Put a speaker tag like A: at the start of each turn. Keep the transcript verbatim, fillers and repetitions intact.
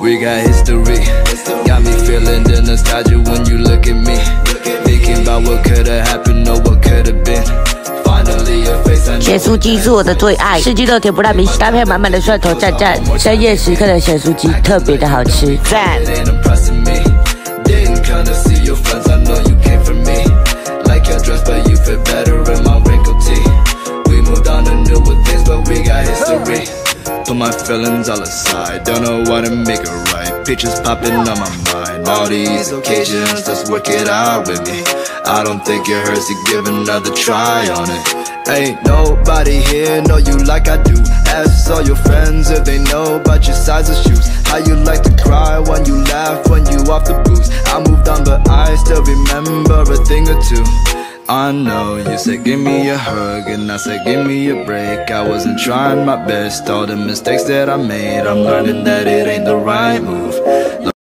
A: We got history, got me feeling the nostalgia when you look at me. Thinking about what could've happened or what could've been. Finally a face I know.
B: 咸酥鸡是我的最爱，四季豆甜不辣米，搭配满满的蒜头蘸蘸，深夜时刻的咸酥鸡特别的好吃，赞。
A: Didn't kinda see your friends, I know you came from me. Like your dress, but you fit better in my wrinkled tee. We moved on to newer things, but we got history. Put my feelings all aside, don't know what to make it right. Pictures popping on my mind, all these occasions, let's work it out with me. I don't think it hurts to give another try on it. Ain't nobody here know you like I do. Ask all your friends if they know about your size of shoes. How you like to cry when you laugh when you off the booze. I moved on but I still remember a thing or two. I know you said give me a hug and I said give me a break. I wasn't trying my best, all the mistakes that I made, I'm learning that it ain't the right move.